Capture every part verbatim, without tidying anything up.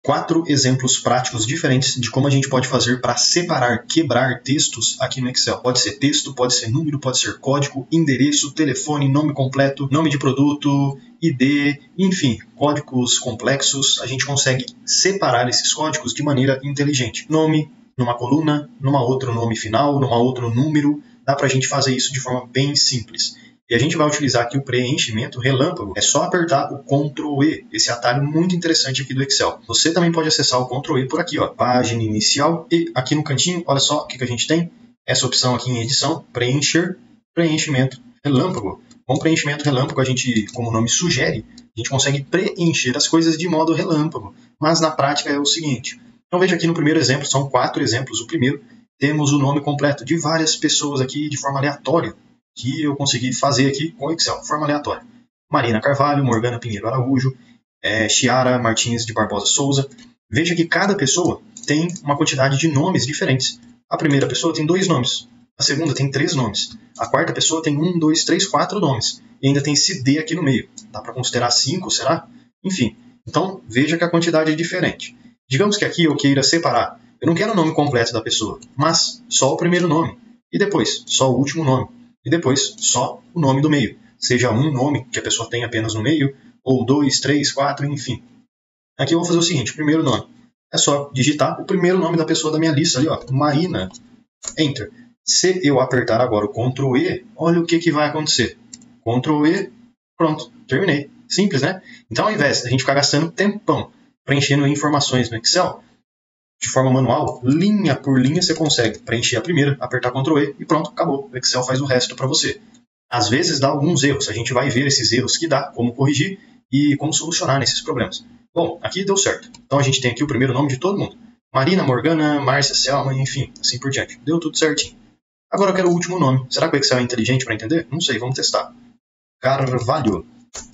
quatro exemplos práticos diferentes de como a gente pode fazer para separar, quebrar textos aqui no Excel. Pode ser texto, pode ser número, pode ser código, endereço, telefone, nome completo, nome de produto, I D, enfim, códigos complexos. A gente consegue separar esses códigos de maneira inteligente. Nome numa coluna, numa outra nome final, numa outro número. Dá para a gente fazer isso de forma bem simples. E a gente vai utilizar aqui o preenchimento relâmpago. É só apertar o control E, esse atalho muito interessante aqui do Excel. Você também pode acessar o control E por aqui, ó, página inicial. E aqui no cantinho, olha só o que, que a gente tem. Essa opção aqui em edição, preencher, preenchimento relâmpago. Com preenchimento relâmpago, a gente, como o nome sugere, a gente consegue preencher as coisas de modo relâmpago. Mas na prática é o seguinte. Então veja aqui no primeiro exemplo, são quatro exemplos. O primeiro, temos o nome completo de várias pessoas aqui de forma aleatória, que eu consegui fazer aqui com o Excel, de forma aleatória. Marina Carvalho, Morgana Pinheiro Araújo, é, Chiara Martins de Barbosa Souza. Veja que cada pessoa tem uma quantidade de nomes diferentes. A primeira pessoa tem dois nomes, a segunda tem três nomes, a quarta pessoa tem um, dois, três, quatro nomes, e ainda tem esse D aqui no meio. Dá para considerar cinco, será? Enfim, então veja que a quantidade é diferente. Digamos que aqui eu queira separar. Eu não quero o nome completo da pessoa, mas só o primeiro nome, e depois só o último nome. E depois só o nome do meio. Seja um nome que a pessoa tem apenas no meio, ou dois, três, quatro, enfim. Aqui eu vou fazer o seguinte, primeiro nome. É só digitar o primeiro nome da pessoa da minha lista ali, ó, Marina. Enter. Se eu apertar agora o control E, olha o que, que vai acontecer. control E, pronto, terminei. Simples, né? Então ao invés de a gente ficar gastando tempão preenchendo informações no Excel, de forma manual, linha por linha, você consegue preencher a primeira, apertar control E e pronto, acabou. O Excel faz o resto para você. Às vezes dá alguns erros, a gente vai ver esses erros que dá, como corrigir e como solucionar nesses problemas. Bom, aqui deu certo. Então a gente tem aqui o primeiro nome de todo mundo. Marina, Morgana, Márcia, Selma, enfim, assim por diante. Deu tudo certinho. Agora eu quero o último nome. Será que o Excel é inteligente para entender? Não sei, vamos testar. Carvalho.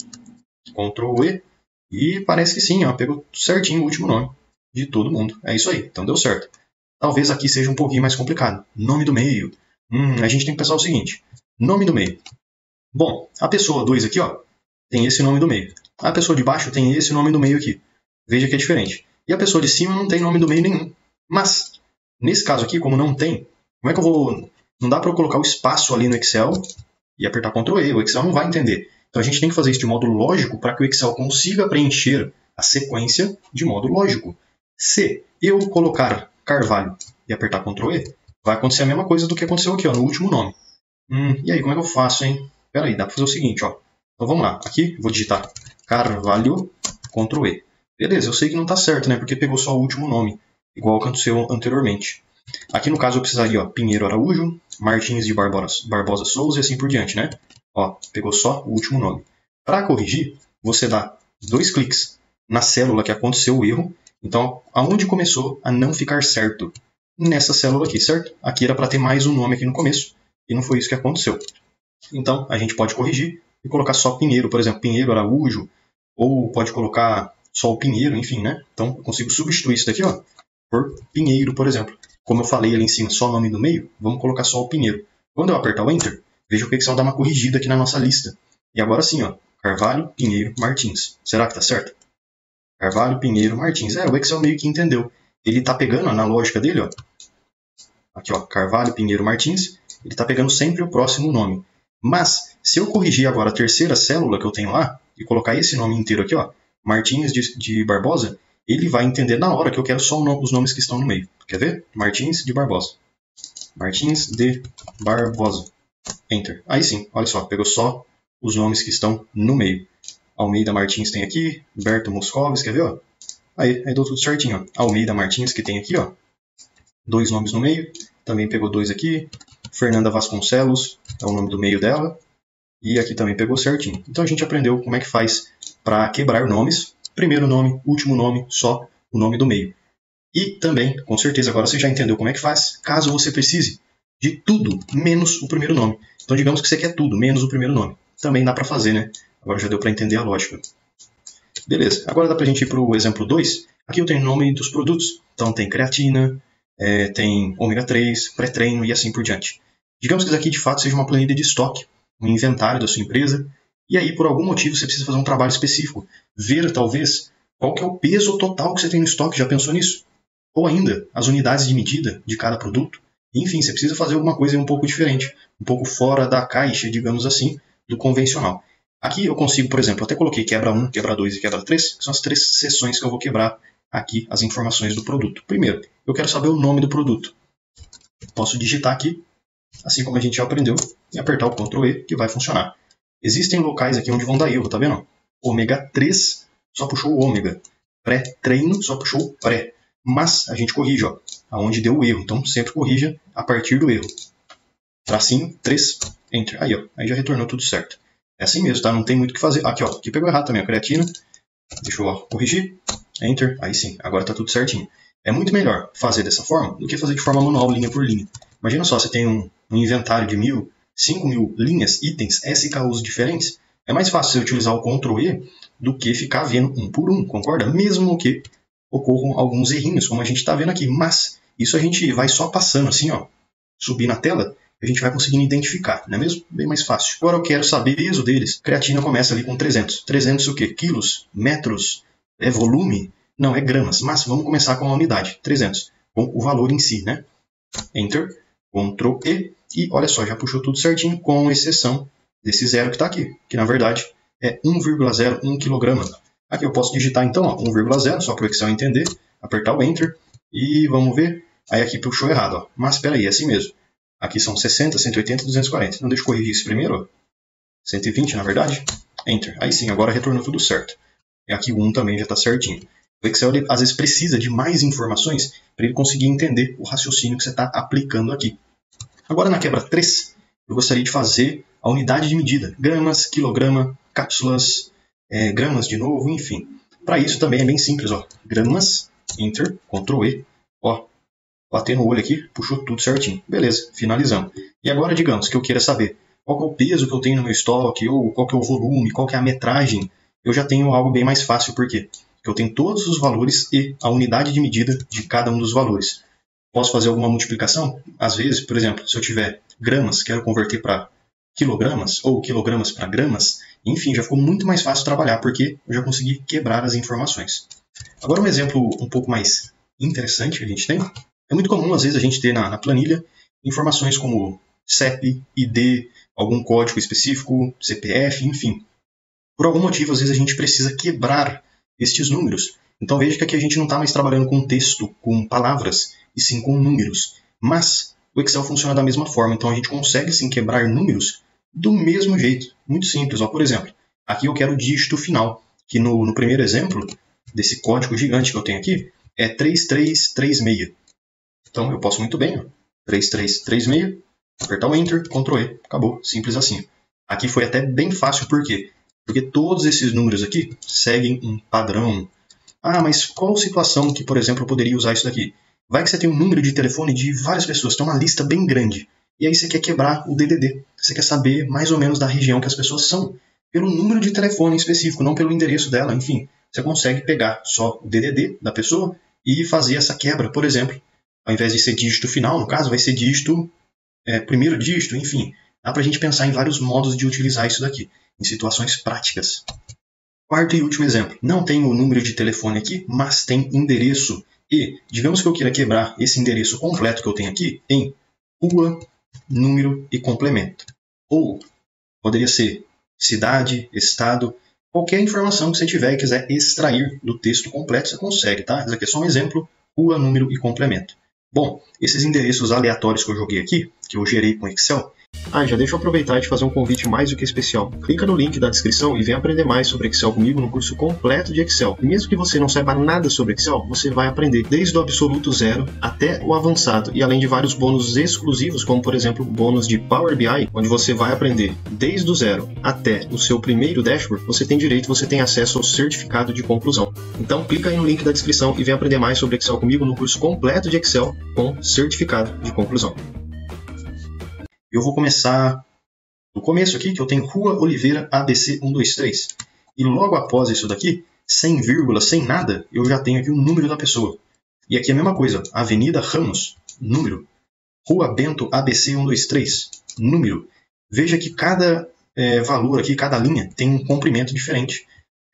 control E. E parece que sim, ó, pegou certinho o último nome de todo mundo. É isso aí, então deu certo. Talvez aqui seja um pouquinho mais complicado. Nome do meio. Hum, a gente tem que pensar o seguinte. Nome do meio. Bom, a pessoa dois aqui, ó, tem esse nome do meio. A pessoa de baixo tem esse nome do meio aqui. Veja que é diferente. E a pessoa de cima não tem nome do meio nenhum. Mas, nesse caso aqui, como não tem, como é que eu vou... Não dá para eu colocar o espaço ali no Excel e apertar control E. O Excel não vai entender. Então a gente tem que fazer isso de modo lógico para que o Excel consiga preencher a sequência de modo lógico. Se eu colocar Carvalho e apertar control E, vai acontecer a mesma coisa do que aconteceu aqui, ó, no último nome. Hum, e aí, como é que eu faço, hein? Espera aí, dá para fazer o seguinte, ó. Então vamos lá. Aqui, vou digitar Carvalho, control E. Beleza, eu sei que não está certo, né? Porque pegou só o último nome, igual aconteceu anteriormente. Aqui no caso eu precisaria, ó, Pinheiro Araújo, Martins de Barbosa, Barbosa Souza e assim por diante, né? Ó, pegou só o último nome. Para corrigir, você dá dois cliques na célula que aconteceu o erro. Então, aonde começou a não ficar certo? Nessa célula aqui, certo? Aqui era para ter mais um nome aqui no começo, e não foi isso que aconteceu. Então, a gente pode corrigir e colocar só Pinheiro, por exemplo, Pinheiro Araújo, ou pode colocar só o Pinheiro, enfim, né? Então, eu consigo substituir isso daqui, ó, por Pinheiro, por exemplo. Como eu falei ali em cima, só o nome do meio, vamos colocar só o Pinheiro. Quando eu apertar o Enter, veja que o Excel dá uma corrigida aqui na nossa lista. E agora sim, ó, Carvalho, Pinheiro, Martins. Será que tá certo? Carvalho, Pinheiro, Martins. É, o Excel meio que entendeu. Ele tá pegando, ó, na lógica dele, ó. Aqui, ó, Carvalho, Pinheiro, Martins. Ele tá pegando sempre o próximo nome. Mas, se eu corrigir agora a terceira célula que eu tenho lá, e colocar esse nome inteiro aqui, ó, Martins de, de Barbosa, ele vai entender na hora que eu quero só os nomes que estão no meio. Quer ver? Martins de Barbosa. Martins de Barbosa. Enter. Aí sim, olha só, pegou só os nomes que estão no meio. Almeida Martins tem aqui, Berto Moscovis, quer ver? Ó? Aí, aí deu tudo certinho. Ó. Almeida Martins, que tem aqui, ó, dois nomes no meio, também pegou dois aqui. Fernanda Vasconcelos, é o nome do meio dela, e aqui também pegou certinho. Então a gente aprendeu como é que faz para quebrar nomes. Primeiro nome, último nome, só o nome do meio. E também, com certeza, agora você já entendeu como é que faz, caso você precise de tudo, menos o primeiro nome. Então digamos que você quer tudo, menos o primeiro nome. Também dá para fazer, né? Agora já deu para entender a lógica. Beleza, agora dá para a gente ir para o exemplo dois. Aqui eu tenho o nome dos produtos. Então tem creatina, é, tem ômega três, pré-treino e assim por diante. Digamos que isso aqui de fato seja uma planilha de estoque, um inventário da sua empresa. E aí, por algum motivo, você precisa fazer um trabalho específico. Ver, talvez, Qual que é o peso total que você tem no estoque? Já pensou nisso? Ou ainda, as unidades de medida de cada produto? Enfim, você precisa fazer alguma coisa um pouco diferente, um pouco fora da caixa, digamos assim, do convencional. Aqui eu consigo, por exemplo, até coloquei quebra um, quebra dois e quebra três, que são as três seções que eu vou quebrar aqui as informações do produto. Primeiro, eu quero saber o nome do produto. Posso digitar aqui, assim como a gente já aprendeu, e apertar o control E, que vai funcionar. Existem locais aqui onde vão dar erro, tá vendo? Ômega três só puxou o ômega. Pré-treino só puxou o pré. Mas a gente corrige, ó, aonde deu o erro. Então sempre corrija a partir do erro. Tracinho, três, enter. Aí, ó, aí já retornou tudo certo. É assim mesmo, tá? Não tem muito o que fazer. Aqui, ó, aqui pegou errado também a creatina. Deixa eu ó, corrigir. Enter. Aí sim, agora tá tudo certinho. É muito melhor fazer dessa forma do que fazer de forma manual, linha por linha. Imagina só, você tem um, um inventário de mil, cinco mil linhas, itens, S K Us diferentes. É mais fácil você utilizar o control E do que ficar vendo um por um, concorda? Mesmo que ocorram alguns errinhos, como a gente está vendo aqui. Mas isso a gente vai só passando assim, ó, subir na tela, a gente vai conseguindo identificar, não é mesmo? Bem mais fácil. Agora eu quero saber o peso deles. Creatina começa ali com trezentos. trezentos o quê? Quilos? Metros? É volume? Não, é gramas. Mas vamos começar com a unidade. trezentos. Com o valor em si, né? Enter. control E. E olha só, já puxou tudo certinho, com exceção desse zero que está aqui. Que na verdade é um vírgula zero um quilograma. Aqui eu posso digitar então ó, um vírgula zero, só para o Excel entender. Apertar o Enter. E vamos ver. Aí aqui puxou errado. Ó. Mas espera aí, é assim mesmo. Aqui são sessenta, cento e oitenta, duzentos e quarenta. Não, deixa eu corrigir isso primeiro. Ó. cento e vinte, na verdade. Enter. Aí sim, agora retornou tudo certo. E aqui o um também já está certinho. O Excel, ele, às vezes, precisa de mais informações para ele conseguir entender o raciocínio que você está aplicando aqui. Agora, na quebra três, eu gostaria de fazer a unidade de medida. Gramas, quilograma, cápsulas, é, gramas de novo, enfim. Para isso também é bem simples. Ó. Gramas, Enter, control E. Ó. Bater no olho aqui, puxou tudo certinho. Beleza, finalizamos. E agora, digamos que eu queira saber qual que é o peso que eu tenho no meu estoque, ou qual que é o volume, qual que é a metragem. Eu já tenho algo bem mais fácil, por quê? Porque eu tenho todos os valores e a unidade de medida de cada um dos valores. Posso fazer alguma multiplicação? Às vezes, por exemplo, se eu tiver gramas, quero converter para quilogramas, ou quilogramas para gramas, enfim, já ficou muito mais fácil trabalhar, porque eu já consegui quebrar as informações. Agora um exemplo um pouco mais interessante que a gente tem. É muito comum, às vezes, a gente ter na, na planilha informações como C E P, I D, algum código específico, C P F, enfim. Por algum motivo, às vezes, a gente precisa quebrar estes números. Então veja que aqui a gente não está mais trabalhando com texto, com palavras, e sim com números. Mas o Excel funciona da mesma forma, então a gente consegue sim quebrar números do mesmo jeito. Muito simples. Ó, por exemplo, aqui eu quero o dígito final, que no, no primeiro exemplo desse código gigante que eu tenho aqui é três três três seis. Então eu posso muito bem, ó, três três três seis, apertar o Enter, control E, acabou, simples assim. Aqui foi até bem fácil, por quê? Porque todos esses números aqui seguem um padrão. Ah, mas qual situação que, por exemplo, eu poderia usar isso daqui? Vai que você tem um número de telefone de várias pessoas, tem uma lista bem grande, e aí você quer quebrar o D D D. Você quer saber mais ou menos da região que as pessoas são, pelo número de telefone específico, não pelo endereço dela, enfim. Você consegue pegar só o D D D da pessoa e fazer essa quebra, por exemplo. Ao invés de ser dígito final, no caso, vai ser dígito, é, primeiro dígito, enfim. Dá para a gente pensar em vários modos de utilizar isso daqui, em situações práticas. Quarto e último exemplo. Não tem o número de telefone aqui, mas tem endereço. E, digamos que eu queira quebrar esse endereço completo que eu tenho aqui em rua, número e complemento. Ou poderia ser cidade, estado, qualquer informação que você tiver e quiser extrair do texto completo, você consegue, tá? Esse aqui é só um exemplo, rua, número e complemento. Bom, esses endereços aleatórios que eu joguei aqui, que eu gerei com Excel. Ah, já deixa eu aproveitar e te fazer um convite mais do que especial. Clica no link da descrição e vem aprender mais sobre Excel comigo no curso completo de Excel. E mesmo que você não saiba nada sobre Excel, você vai aprender desde o absoluto zero até o avançado. E além de vários bônus exclusivos, como por exemplo o bônus de Power B I, onde você vai aprender desde o zero até o seu primeiro dashboard, você tem direito, você tem acesso ao certificado de conclusão. Então clica aí no link da descrição e vem aprender mais sobre Excel comigo no curso completo de Excel com certificado de conclusão. Eu vou começar do começo aqui, que eu tenho Rua Oliveira A B C um dois três. E logo após isso daqui, sem vírgula, sem nada, eu já tenho aqui o número da pessoa. E aqui é a mesma coisa, Avenida Ramos, número. Rua Bento A B C um dois três, número. Veja que cada é, valor aqui, cada linha, tem um comprimento diferente.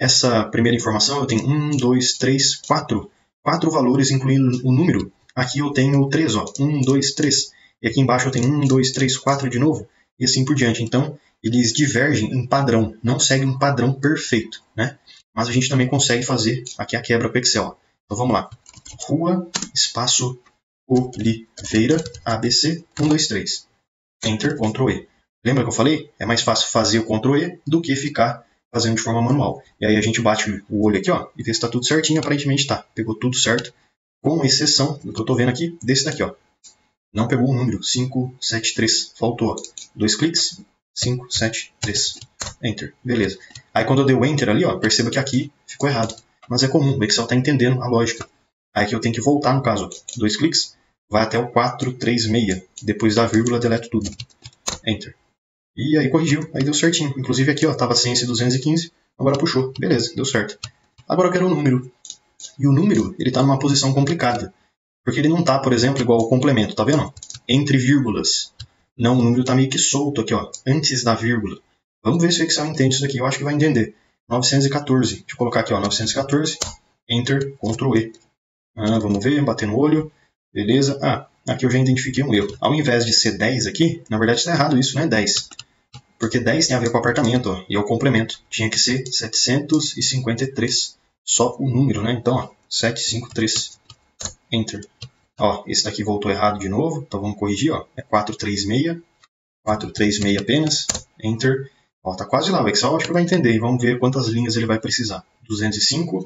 essa primeira informação eu tenho um, dois, três, quatro. Quatro valores, incluindo o número. Aqui eu tenho três, ó. um, dois, três. E aqui embaixo eu tenho um, dois, três, quatro de novo. E assim por diante. Então, eles divergem em padrão. Não seguem um padrão perfeito, né? Mas a gente também consegue fazer aqui a quebra com o Excel. Ó. Então vamos lá. Rua, espaço, Oliveira, A B C, um, dois, três. Enter, Ctrl E. Lembra que eu falei? É mais fácil fazer o Ctrl E do que ficar fazendo de forma manual. E aí a gente bate o olho aqui, ó, e vê se está tudo certinho. Aparentemente tá. Pegou tudo certo. Com exceção do que eu estou vendo aqui, desse daqui, ó. Não pegou o número cinco, sete, três. Faltou. Dois cliques. cinco, sete, três. Enter. Beleza. Aí quando eu dei o Enter ali, ó, perceba que aqui ficou errado. Mas é comum. O Excel está entendendo a lógica. Aí que eu tenho que voltar, no caso. Ó. Dois cliques. Vai até o quatro, três, seis. Depois da vírgula, deleto tudo. Enter. E aí corrigiu. Aí deu certinho. Inclusive aqui, ó, estava cem e duzentos e quinze. Agora puxou. Beleza. Deu certo. Agora eu quero o número. E o número, ele está numa posição complicada. Porque ele não está, por exemplo, igual ao complemento, tá vendo? Entre vírgulas. Não, o número está meio que solto aqui, ó, antes da vírgula. Vamos ver se o Excel entende isso daqui. Eu acho que vai entender. novecentos e quatorze. Deixa eu colocar aqui, ó, novecentos e quatorze. Enter, Ctrl E. Ah, vamos ver, bater no olho. Beleza. Ah, aqui eu já identifiquei um erro. Ao invés de ser dez aqui, na verdade está errado isso, não é dez. Porque dez tem a ver com apartamento, ó, e é o complemento. Tinha que ser setecentos e cinquenta e três. Só o número, né? Então, ó, setecentos e cinquenta e três. Enter. Ó, esse daqui voltou errado de novo. Então vamos corrigir, ó. É quatrocentos e trinta e seis. quatrocentos e trinta e seis apenas. Enter. Ó, tá quase lá. O Excel acho que vai entender. E vamos ver quantas linhas ele vai precisar. duzentos e cinco.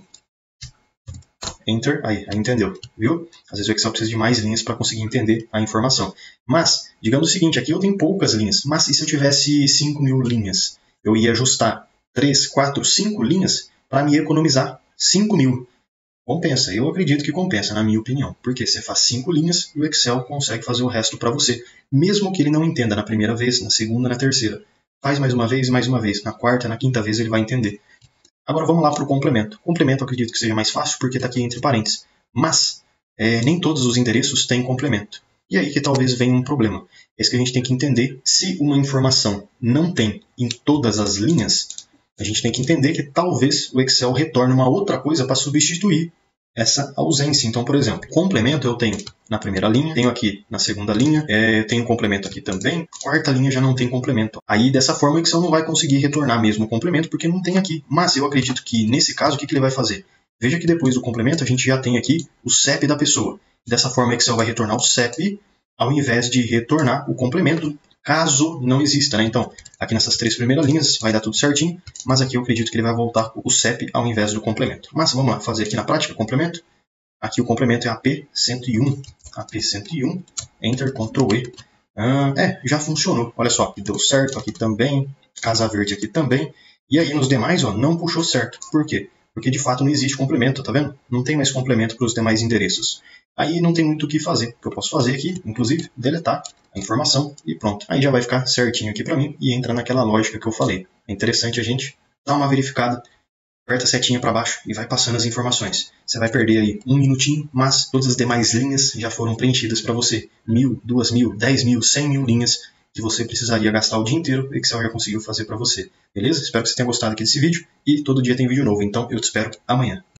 Enter. Aí, aí entendeu. Viu? Às vezes o Excel precisa de mais linhas para conseguir entender a informação. Mas, digamos o seguinte, aqui eu tenho poucas linhas. Mas e se eu tivesse cinco mil linhas? Eu ia ajustar três, quatro, cinco linhas para me economizar cinco mil. Compensa. Eu acredito que compensa, na minha opinião. Porque você faz cinco linhas e o Excel consegue fazer o resto para você. Mesmo que ele não entenda na primeira vez, na segunda, na terceira. Faz mais uma vez e mais uma vez. Na quarta, na quinta vez ele vai entender. Agora vamos lá para o complemento. Complemento eu acredito que seja mais fácil porque está aqui entre parênteses. Mas é, nem todos os endereços têm complemento. E aí que talvez venha um problema. É isso que a gente tem que entender. Se uma informação não tem em todas as linhas, a gente tem que entender que talvez o Excel retorne uma outra coisa para substituir essa ausência. Então, por exemplo, complemento eu tenho na primeira linha, tenho aqui na segunda linha, é, tenho complemento aqui também, quarta linha já não tem complemento. Aí, dessa forma, o Excel não vai conseguir retornar mesmo o complemento porque não tem aqui. Mas eu acredito que, nesse caso, o que, que ele vai fazer? Veja que depois do complemento a gente já tem aqui o C E P da pessoa. Dessa forma, o Excel vai retornar o C E P ao invés de retornar o complemento, caso não exista, né? Então, aqui nessas três primeiras linhas vai dar tudo certinho, mas aqui eu acredito que ele vai voltar o C E P ao invés do complemento. Mas vamos lá, fazer aqui na prática o complemento. Aqui o complemento é A P cento e um. A P cento e um, Enter, Ctrl E. Ah, é, já funcionou. Olha só, aqui deu certo, aqui também, Casa Verde aqui também. E aí nos demais, ó, não puxou certo. Por quê? Porque de fato não existe complemento, tá vendo? Não tem mais complemento para os demais endereços. Aí não tem muito o que fazer. O que eu posso fazer aqui, inclusive, deletar a informação e pronto. Aí já vai ficar certinho aqui para mim e entra naquela lógica que eu falei. É interessante a gente dar uma verificada, aperta a setinha para baixo e vai passando as informações. Você vai perder aí um minutinho, mas todas as demais linhas já foram preenchidas para você. Mil, duas mil, dez mil, cem mil linhas que você precisaria gastar o dia inteiro, o Excel já conseguiu fazer para você. Beleza? Espero que você tenha gostado aqui desse vídeo e todo dia tem vídeo novo. Então eu te espero amanhã.